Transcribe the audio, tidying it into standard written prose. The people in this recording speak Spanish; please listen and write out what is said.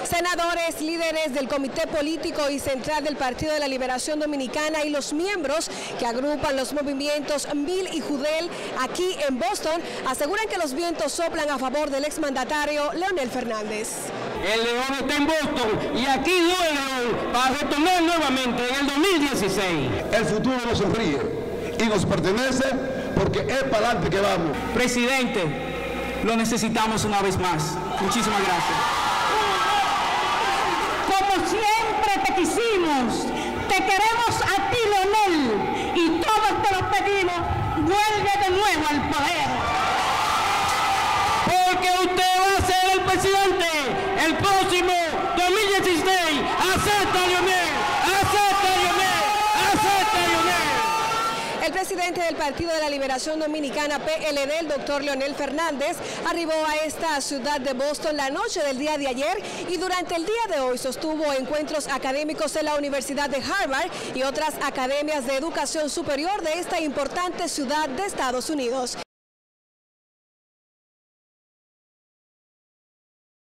Senadores, líderes del Comité Político y Central del Partido de la Liberación Dominicana y los miembros que agrupan los movimientos Mil y Judel aquí en Boston aseguran que los vientos soplan a favor del exmandatario Leonel Fernández. El León está en Boston y aquí duele para retornar nuevamente en el 2016. El futuro nos sonríe y nos pertenece porque es para adelante que vamos. Presidente, lo necesitamos una vez más. Muchísimas gracias. Como siempre te quisimos, te queremos a ti, Leonel, y todos te lo pedimos, vuelve de nuevo al poder. Porque usted va a ser el presidente el próximo 2016. ¡Acepta, Leonel! ¡Acepta, Leonel! ¡Acepta, Leonel! El presidente del Partido de la Liberación Dominicana, PLD, el doctor Leonel Fernández, arribó a esta ciudad de Boston la noche del día de ayer y durante el día de hoy sostuvo encuentros académicos en la Universidad de Harvard y otras academias de educación superior de esta importante ciudad de Estados Unidos.